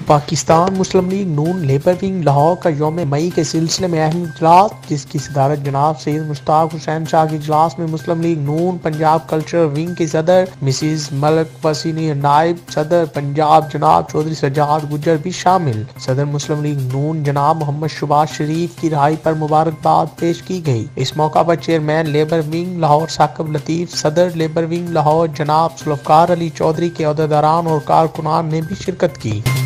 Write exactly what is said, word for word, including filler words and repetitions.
Pakistan Muslim League Noon labour wing Lahore का यौम मई के सिलसिले में अहम इजलास, जिसकी सदारत जनाब सैयद मुश्ताक हुसैन शाह के इजलास में मुस्लिम लीग नून पंजाब कल्चरल विंग की सदर मिसिज मलक वसीनी, नायब सदर पंजाब जनाब चौधरी सज्जाद गुजर भी शामिल। सदर मुस्लिम लीग नून जनाब मोहम्मद शुबाज शरीफ की रिहाई पर मुबारकबाद पेश की गई। इस मौका पर chairman labour wing Lahore Saqib Latif, सदर लेबर विंग लाहौर जनाब जुल्फकार अली चौधरी के अहदेदारान और कारकुनान ने भी शिरकत की।